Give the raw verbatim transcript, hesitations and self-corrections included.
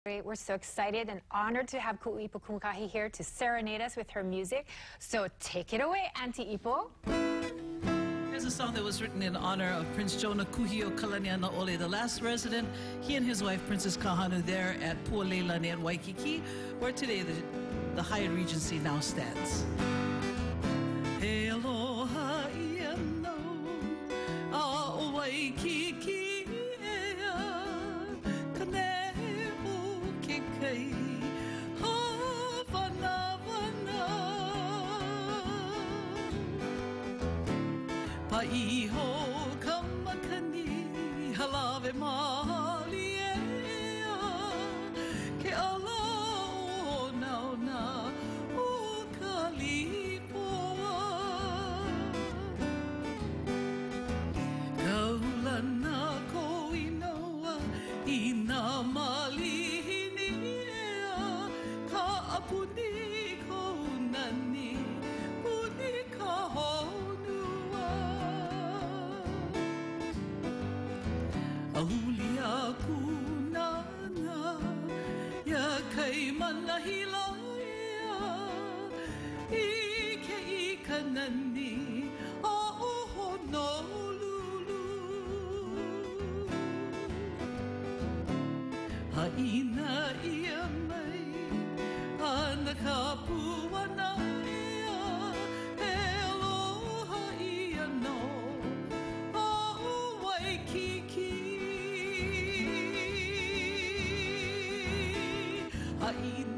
Great. We're so excited and honored to have Ku'u Ipo Kumukahi here to serenade us with her music. So take it away, Auntie Ipo. Here's a song that was written in honor of Prince Jonah Kuhio Kalaniana Ole, the last resident. He and his wife, Princess Kahanu, there at Pu'alelani in Waikiki, where today the, the Hyatt Regency now stands. He aloha ia no, a Waikiki. Pa'iho kamakani halave mali ea ke ala o nauna o kalipoa kaulana ko inoa I nā malihini ea ka apuni ko nani puni ka honua Aulia kunana ya kai manahilaya ike ikanani a Honolulu haina ia mai ana kapuana ia e aloha ia no a Waikiki I